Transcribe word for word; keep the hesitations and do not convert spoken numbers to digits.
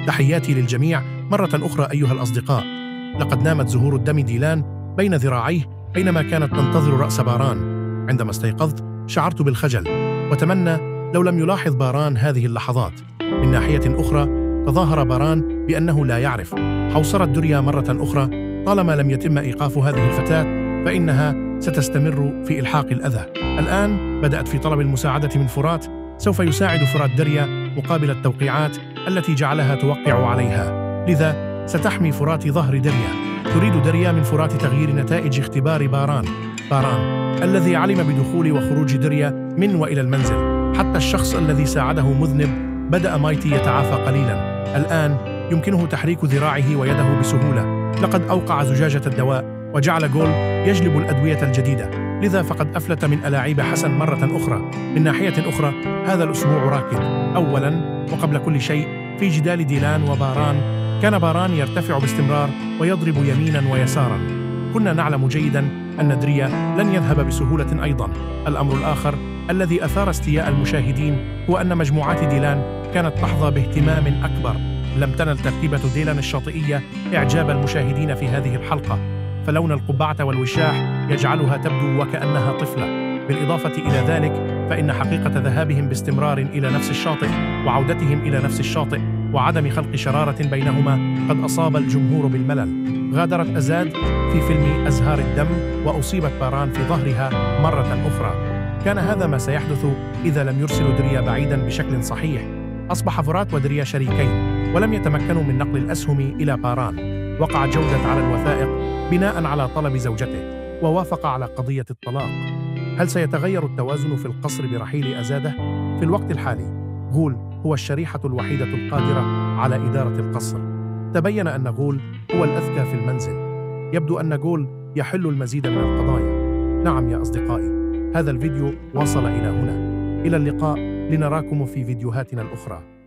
تحياتي للجميع مرة أخرى أيها الأصدقاء. لقد نامت زهور الدم ديلان بين ذراعيه بينما كانت تنتظر رأس باران. عندما استيقظت شعرت بالخجل وتمنى لو لم يلاحظ باران هذه اللحظات. من ناحية أخرى تظاهر باران بأنه لا يعرف حوصرة دوريا مرة أخرى. طالما لم يتم إيقاف هذه الفتاة فإنها ستستمر في إلحاق الأذى. الآن بدأت في طلب المساعدة من فرات. سوف يساعد فرات داريا مقابل التوقيعات التي جعلها توقع عليها، لذا ستحمي فرات ظهر داريا. تريد داريا من فرات تغيير نتائج اختبار باران. باران الذي علم بدخول وخروج داريا من وإلى المنزل. حتى الشخص الذي ساعده مذنب بدأ مايتي يتعافى قليلا. الآن يمكنه تحريك ذراعه ويده بسهولة. لقد أوقع زجاجة الدواء وجعل جول يجلب الأدوية الجديدة، لذا فقد أفلت من ألاعيب حسن مرة أخرى. من ناحية أخرى هذا الأسبوع راكد. أولاً وقبل كل شيء في جدال ديلان وباران، كان باران يرتفع باستمرار ويضرب يميناً ويساراً. كنا نعلم جيداً أن دريا لن يذهب بسهولة أيضاً. الأمر الآخر الذي أثار استياء المشاهدين هو أن مجموعات ديلان كانت تحظى باهتمام أكبر. لم تنل تركيبة ديلان الشاطئية إعجاب المشاهدين في هذه الحلقة، فلون القبعة والوشاح يجعلها تبدو وكأنها طفلة. بالإضافة إلى ذلك فإن حقيقة ذهابهم باستمرار إلى نفس الشاطئ وعودتهم إلى نفس الشاطئ وعدم خلق شرارة بينهما قد أصاب الجمهور بالملل. غادرت أزاد في فيلم أزهار الدم وأصيبت باران في ظهرها مرة أخرى. كان هذا ما سيحدث إذا لم يرسلوا دريا بعيدا بشكل صحيح. أصبح فرات ودريا شريكين ولم يتمكنوا من نقل الأسهم إلى باران. وقع جودة على الوثائق بناء على طلب زوجته ووافق على قضية الطلاق. هل سيتغير التوازن في القصر برحيل أزاده؟ في الوقت الحالي غول هو الشريحة الوحيدة القادرة على إدارة القصر. تبين أن غول هو الأذكى في المنزل. يبدو أن غول يحل المزيد من القضايا. نعم يا أصدقائي، هذا الفيديو وصل إلى هنا. إلى اللقاء لنراكم في فيديوهاتنا الأخرى.